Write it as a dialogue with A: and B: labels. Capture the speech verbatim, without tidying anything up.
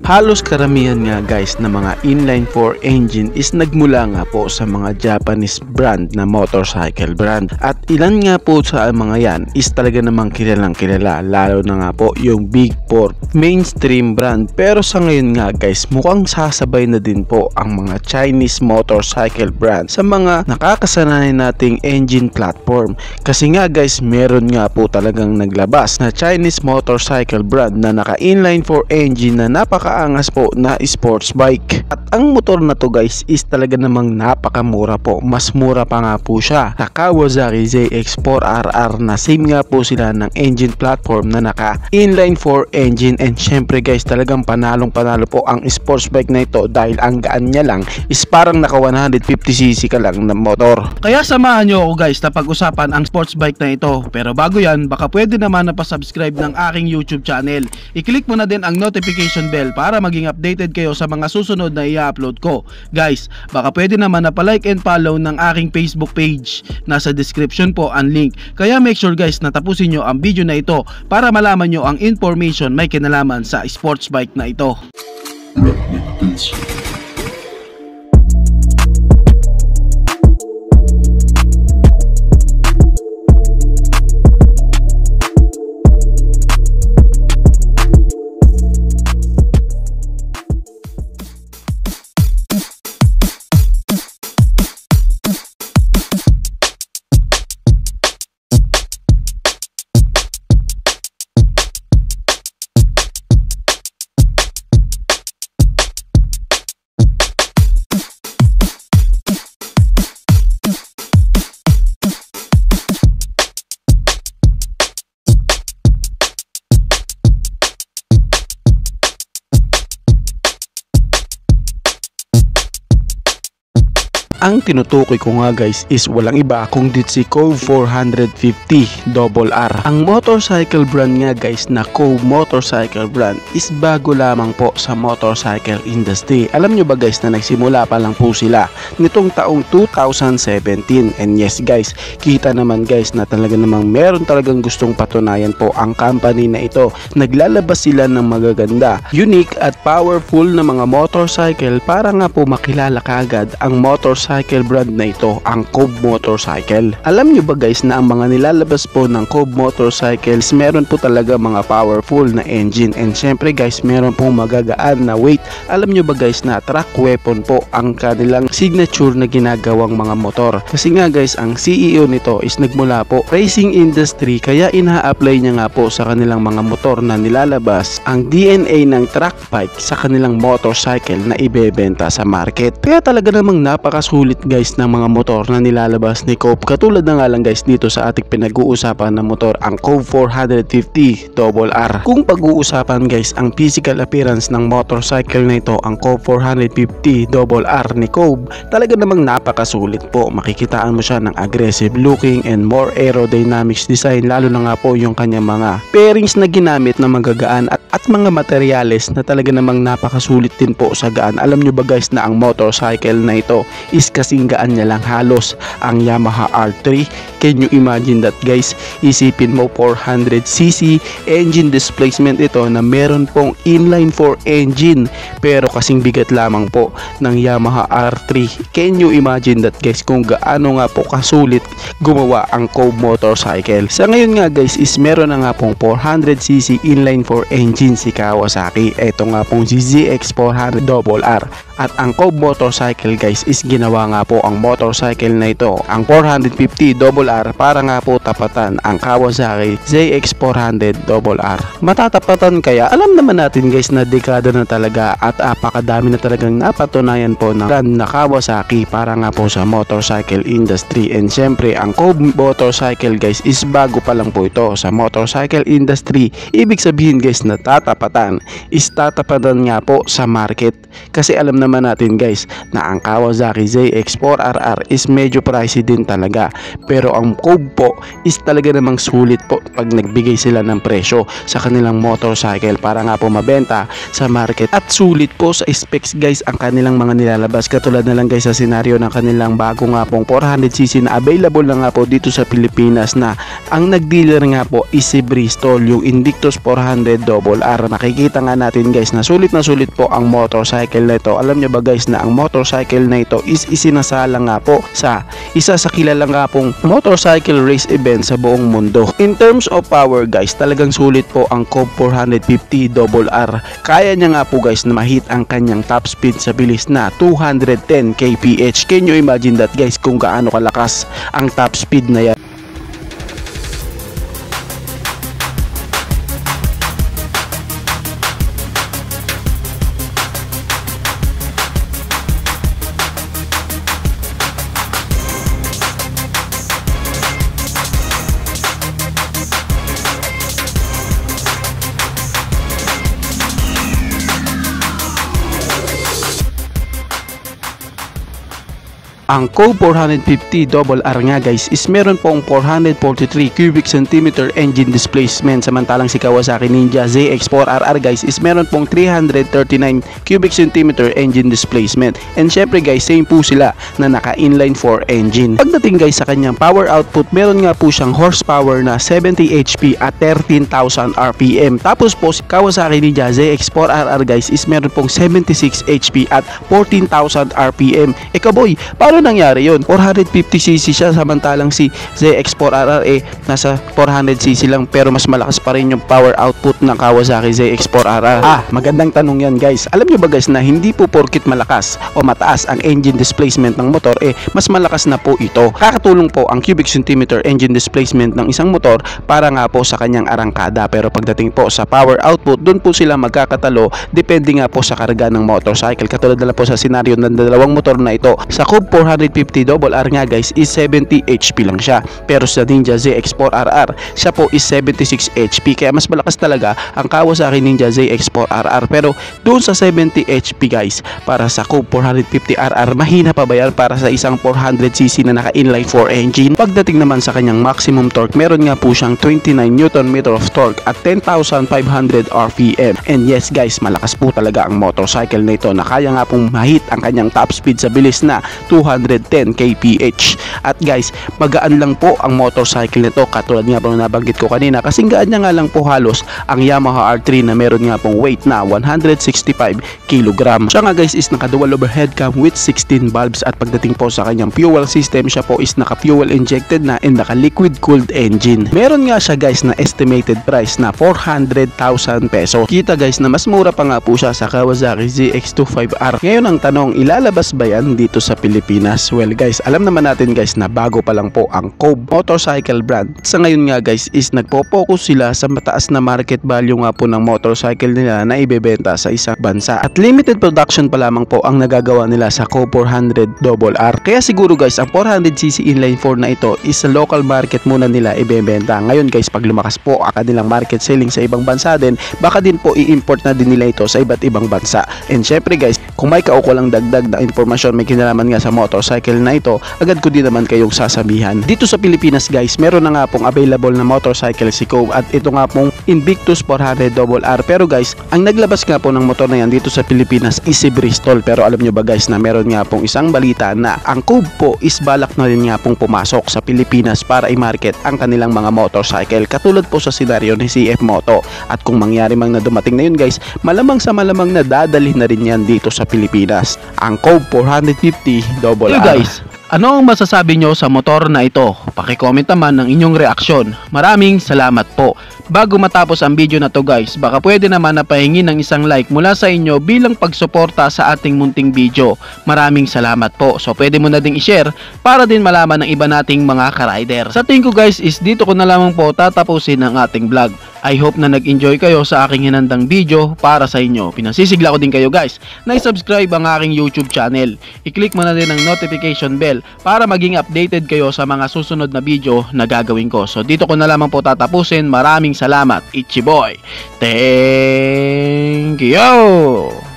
A: Halos karamihan nga guys na mga inline four engine is nagmula nga po sa mga Japanese brand na motorcycle brand. At ilan nga po sa mga yan is talaga namang kilalang kilala, lalo na nga po yung Big Four mainstream brand. Pero sa ngayon nga guys, mukhang sasabay na din po ang mga Chinese motorcycle brand sa mga nakakasanay nating engine platform. Kasi nga guys, meron nga po talagang naglabas na Chinese motorcycle brand na naka inline four engine na napaka angas po na sports bike. At ang motor na to guys is talaga namang napakamura po. Mas mura pa nga po siya sa Kawasaki Z X four R R na same nga po sila ng engine platform na naka inline four engine. And syempre guys, talagang panalong panalo po ang sports bike na ito dahil ang gaan niya lang is parang naka one fifty c c ka lang na motor.
B: Kaya samahan nyo ako guys na pag-usapan ang sports bike na ito. Pero bago yan, baka pwede naman na pa-subscribe ng aking YouTube channel. I-click mo na din ang notification bell para maging updated kayo sa mga susunod na i-upload ko. Guys, baka pwede naman na pa-like and follow ng aking Facebook page. Nasa description po ang link. Kaya make sure guys na tapusin nyo ang video na ito para malaman nyo ang information may kinalaman sa sports bike na ito.
A: Ang tinutukoy ko nga guys is walang iba kundi si Cove four fifty R R. Ang motorcycle brand nga guys na Cove motorcycle brand is bago lamang po sa motorcycle industry. Alam nyo ba guys na nagsimula pa lang po sila nitong taong two thousand seventeen. And yes guys, kita naman guys na talaga namang meron talagang gustong patunayan po ang company na ito. Naglalabas sila ng magaganda, unique at powerful na mga motorcycle para nga po makilala kagad ang motorcycle brand na ito, ang Cove motorcycle. Alam nyo ba guys na ang mga nilalabas po ng Cove motorcycles meron po talaga mga powerful na engine. And syempre guys, meron pong magagaan na weight. Alam nyo ba guys na track weapon po ang kanilang signature na ginagawang mga motor. Kasi nga guys, ang C E O nito is nagmula po racing industry, kaya ina-apply niya nga po sa kanilang mga motor na nilalabas ang D N A ng track bike sa kanilang motorcycle na ibebenta sa market. Kaya talaga namang napakasulit guys ng mga motor na nilalabas ni Cove. Katulad na nga lang guys dito sa ating pinag-uusapan na motor, ang Cove four fifty R R. Kung pag-uusapan guys ang physical appearance ng motorcycle na ito, ang Cove four fifty R R ni Cove, talaga namang napakasulit po. Makikitaan mo siya ng aggressive looking and more aerodynamics design, lalo na nga po yung kanyang mga pairings na ginamit na magagaan at, at mga materyales na talaga namang napakasulit din po sa gaan. Alam nyo ba guys na ang motorcycle na ito is kasing gaan niya lang halos ang Yamaha R three. Can you imagine that guys? Isipin mo four hundred c c engine displacement ito na meron pong inline four engine pero kasing bigat lamang po ng Yamaha R three. Can you imagine that guys kung gaano nga po kasulit gumawa ang Cove motorcycle? Sa ngayon nga guys is meron na nga pong four hundred c c inline four engine si Kawasaki. Ito nga pong si Z X four hundred R R. At ang Cove motorcycle guys is ginawa nga po ang motorcycle na ito, ang four fifty R R, para nga po tapatan ang Kawasaki Z X four hundred R R. Matatapatan kaya? Alam naman natin guys na dekada na talaga at apakadami na talagang napatunayan po ng brand na Kawasaki para nga po sa motorcycle industry. And syempre ang Cove motorcycle guys is bago pa lang po ito sa motorcycle industry. Ibig sabihin guys na tatapatan is tatapatan nga po sa market, kasi alam naman naman natin guys na ang Kawasaki Z X four R R is medyo pricey din talaga, pero ang Cove po is talaga namang sulit po pag nagbigay sila ng presyo sa kanilang motorcycle para nga po mabenta sa market, at sulit po sa specs guys ang kanilang mga nilalabas. Katulad na lang guys sa senaryo ng kanilang bago nga pong four hundred c c na available na nga po dito sa Pilipinas, na ang nag-dealer nga po is si Bristol, yung Invictus four hundred R R. Makikita nga natin guys na sulit na sulit po ang motorcycle na ito. Alam nyo ba guys na ang motorcycle na ito is isinasala nga po sa isa sa kilala nga pong motorcycle race event sa buong mundo. In terms of power guys, talagang sulit po ang Cove four fifty R R. Kaya niya nga po guys na ma-hit ang kanyang top speed sa bilis na two hundred ten kilometers per hour. Can you imagine that guys kung gaano kalakas ang top speed na yan? Ang Cove four fifty R R nga guys is meron pong four hundred forty-three cubic centimeter engine displacement, samantalang si Kawasaki Ninja Z X four R R guys is meron pong three hundred thirty-nine cubic centimeter engine displacement. And syempre guys, same po sila na naka inline four engine. Pagdating guys sa kanyang power output, meron nga po siyang horsepower na seventy H P at thirteen thousand R P M. Tapos po si Kawasaki Ninja Z X four R R guys is meron pong seventy-six H P at fourteen thousand R P M. Eka boy, paano nangyari yun? four hundred fifty c c siya, samantalang si Z X four R R eh nasa four hundred c c lang, pero mas malakas pa rin yung power output ng Kawasaki Z X four R R. Ah, magandang tanong yan guys. Alam nyo ba guys na hindi po porkit malakas o mataas ang engine displacement ng motor eh mas malakas na po ito. Kakatulong po ang cubic centimeter engine displacement ng isang motor para nga po sa kanyang arangkada, pero pagdating po sa power output, doon po sila magkakatalo depende nga po sa karga ng motorcycle. Katulad na lang po sa senaryo ng dalawang motor na ito. Sa Cove four fifty R R nga guys is seventy H P lang siya, pero sa Ninja Z X four R R siya po is seventy-six H P, kaya mas malakas talaga ang Kawasaki Ninja Z X four R R. Pero doon sa seventy H P guys, para sa Cove four fifty R R, mahina pa ba yan para sa isang four hundred c c na naka inline four engine? Pagdating naman sa kanyang maximum torque, meron nga po siyang twenty-nine newton meter of torque at ten thousand five hundred R P M. And yes guys, malakas po talaga ang motorcycle na ito na kaya nga pong mahit ang kanyang top speed sa bilis na two hundred ten kilometers per hour. At guys, magaan lang po ang motorcycle nito, katulad nga po na nabanggit ko kanina, kasing gaan niya nga lang po halos ang Yamaha R three na meron nga pong weight na one hundred sixty-five kilogram. Siya nga guys is naka dual overhead cam with sixteen bulbs, at pagdating po sa kanyang fuel system, siya po is naka fuel injected na and naka liquid cooled engine. Meron nga siya guys na estimated price na four hundred thousand pesos. Kita guys na mas mura pa nga po siya sa Kawasaki Z X twenty-five R. Ngayon ang tanong, ilalabas ba yan dito sa Pilipinas? Well guys, alam naman natin guys na bago pa lang po ang Cove motorcycle brand. Sa ngayon nga guys is nagpo-focus sila sa mataas na market value nga po ng motorcycle nila na ibebenta sa isang bansa, at limited production pa lamang po ang nagagawa nila sa Cove four hundred R R. Kaya siguro guys ang four hundred c c inline four na ito is sa local market muna nila ibebenta. Ngayon guys, pag lumakas po ang kanilang market selling sa ibang bansa din, baka din po i-import na din nila ito sa iba't ibang bansa. And syempre guys, kung may kaukulang dagdag na informasyon may kinalaman nga sa motorcycle na ito, agad ko din naman kayong sasabihan. Dito sa Pilipinas guys, meron na nga pong available na motorcycle si Cove, at ito nga pong Invictus four hundred R R. Pero guys, ang naglabas nga po ng motor na yan dito sa Pilipinas is si Bristol. Pero alam nyo ba guys na meron nga pong isang balita na ang Cove po is balak na rin nga pong pumasok sa Pilipinas para i-market ang kanilang mga motorcycle, katulad po sa senaryo ni C F Moto. At kung mangyari mang na dumating na yun guys, malamang sa malamang na dadalhin na rin yan dito sa Pilipinas, ang Cove four fifty R R.
B: Hey guys, ano ang masasabi nyo sa motor na ito? Paki-comment naman ng inyong reaksyon. Maraming salamat po. Bago matapos ang video na to guys, baka pwede naman na pahingi ng isang like mula sa inyo bilang pagsuporta sa ating munting video. Maraming salamat po. So pwede mo na ding i-share para din malaman ng iba nating mga ka-rider. Sa tingin ko guys is dito ko na lamang po tatapusin ang ating vlog. I hope na nag-enjoy kayo sa aking hinandang video para sa inyo. Pinasisigla ko din kayo guys na i-subscribe ang aking YouTube channel. I-click mo na din ang notification bell para maging updated kayo sa mga susunod na video na gagawin ko. So dito ko na lamang po tatapusin. Maraming salamat. Ichiboy. Thank you!